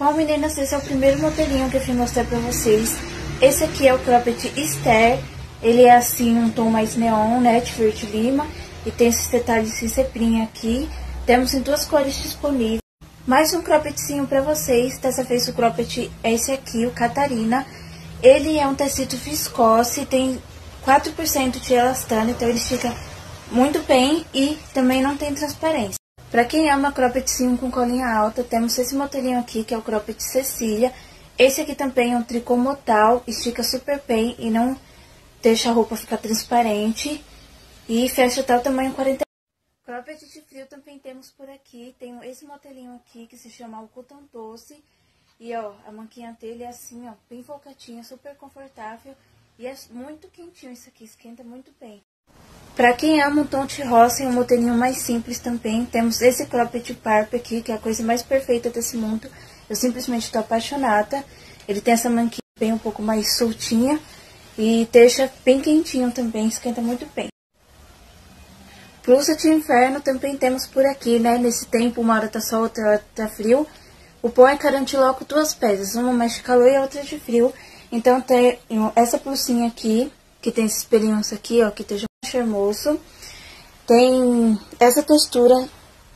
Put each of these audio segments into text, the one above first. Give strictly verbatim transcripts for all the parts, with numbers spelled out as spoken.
Bom, meninas, esse é o primeiro modelinho que eu vim mostrar pra vocês. Esse aqui é o cropped Esther. Ele é assim, um tom mais neon, né, de verde lima. E tem esses detalhes de ceprinha aqui. Temos em duas cores disponíveis. Mais um croppedzinho pra vocês. Dessa vez o cropped é esse aqui, o Catarina. Ele é um tecido viscose, tem quatro por cento de elastano, então ele fica muito bem e também não tem transparência. Pra quem ama croppedzinho com colinha alta, temos esse modelinho aqui, que é o cropped Cecília. Esse aqui também é um tricô modal, estica super bem e não deixa a roupa ficar transparente. E fecha até o tamanho quarenta e oito. Cropped de frio também temos por aqui. Tem esse modelinho aqui que se chama o Cotton Doce. E ó, a manquinha dele é assim, ó, bem folgadinha, super confortável. E é muito quentinho isso aqui, esquenta muito bem. Pra quem ama um tom de rosa e um modelinho mais simples também, temos esse cropped Parp aqui, que é a coisa mais perfeita desse mundo. Eu simplesmente tô apaixonada. Ele tem essa manquinha bem um pouco mais soltinha e deixa bem quentinho também, esquenta muito bem. Blusa de inverno também temos por aqui, né? Nesse tempo, uma hora tá sol, outra hora tá frio. O bom é garantir logo duas peças, uma mais de calor e a outra de frio. Então tem essa blusinha aqui, que tem esses pelinhos aqui, ó, que esteja mais charmoso. Tem essa textura,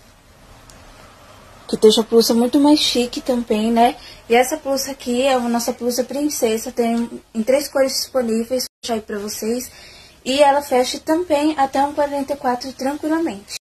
que deixa a blusa muito mais chique também, né? E essa blusa aqui é a nossa blusa princesa, tem em três cores disponíveis, vou deixar aí pra vocês. E ela fecha também até um quarenta e quatro tranquilamente.